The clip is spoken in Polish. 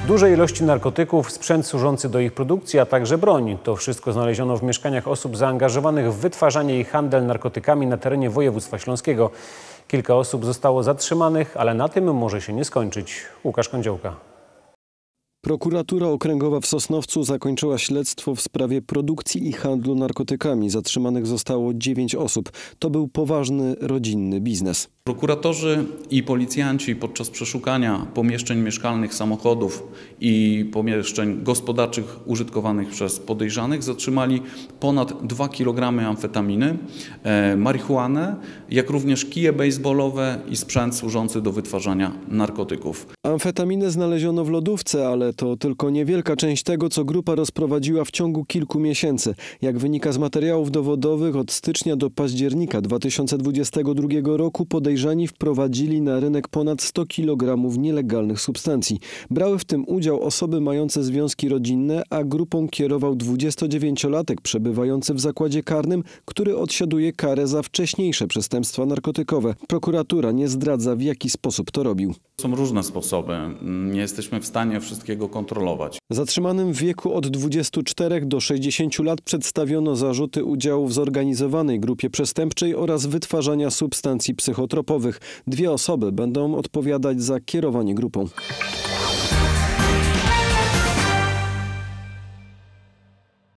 Duże ilości narkotyków, sprzęt służący do ich produkcji, a także broń. To wszystko znaleziono w mieszkaniach osób zaangażowanych w wytwarzanie i handel narkotykami na terenie województwa śląskiego. Kilka osób zostało zatrzymanych, ale na tym może się nie skończyć. Łukasz Kądziołka. Prokuratura Okręgowa w Sosnowcu zakończyła śledztwo w sprawie produkcji i handlu narkotykami. Zatrzymanych zostało 9 osób. To był poważny, rodzinny biznes. Prokuratorzy i policjanci podczas przeszukania pomieszczeń mieszkalnych, samochodów i pomieszczeń gospodarczych użytkowanych przez podejrzanych zatrzymali ponad 2 kg amfetaminy, marihuanę, jak również kije bejsbolowe i sprzęt służący do wytwarzania narkotyków. Amfetaminę znaleziono w lodówce, ale to tylko niewielka część tego, co grupa rozprowadziła w ciągu kilku miesięcy. Jak wynika z materiałów dowodowych, od stycznia do października 2022 roku podejrzani wprowadzili na rynek ponad 100 kg nielegalnych substancji. Brały w tym udział osoby mające związki rodzinne, a grupą kierował 29-latek przebywający w zakładzie karnym, który odsiaduje karę za wcześniejsze przestępstwa narkotykowe. Prokuratura nie zdradza, w jaki sposób to robił. Są różne sposoby. Nie jesteśmy w stanie wszystkiego kontrolować. Zatrzymanym w wieku od 24 do 60 lat przedstawiono zarzuty udziału w zorganizowanej grupie przestępczej oraz wytwarzania substancji psychotropowych. 2 osoby będą odpowiadać za kierowanie grupą.